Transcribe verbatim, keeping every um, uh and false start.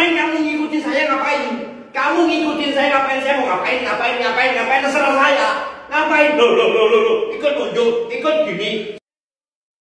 Ngapain kamu ngikutin saya, ngapain? Kamu ngikutin saya ngapain? Saya mau ngapain, ngapain, ngapain, ngapain, terserah saya. Ngapain? Loh, loh, loh, loh, loh. Ikut nunjuk, ikut gini.